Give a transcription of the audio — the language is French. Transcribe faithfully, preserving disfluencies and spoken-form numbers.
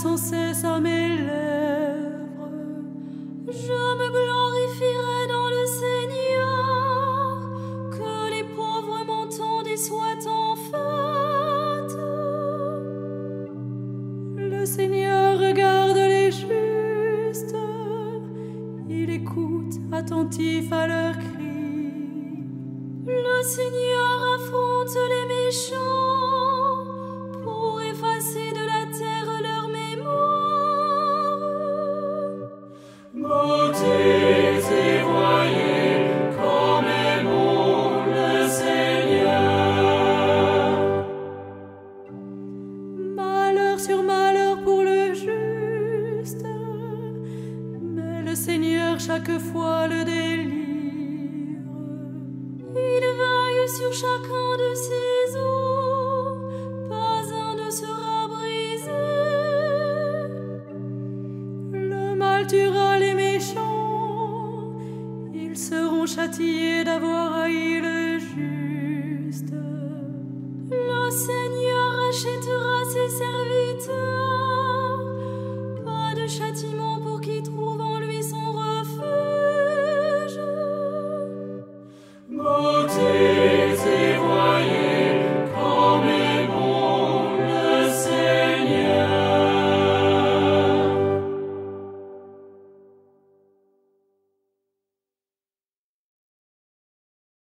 sans cesse à mes lèvres. Je me glorifierai dans le Seigneur, que les pauvres m'entendent et soient en fête. Le Seigneur regarde les justes, il écoute attentif à leurs cris. Le Seigneur affronte les méchants pour effacer de la terre leur mémoire. Goûtez et voyez comme est bon le Seigneur. Malheur sur malheur pour le juste, mais le Seigneur chaque fois le délivre. Il veille sur chacun de ses os, pas un ne sera brisé. Le mal tuera les méchants, ils seront châtiés d'avoir haï le juste. Le Seigneur rachètera ses serviteurs.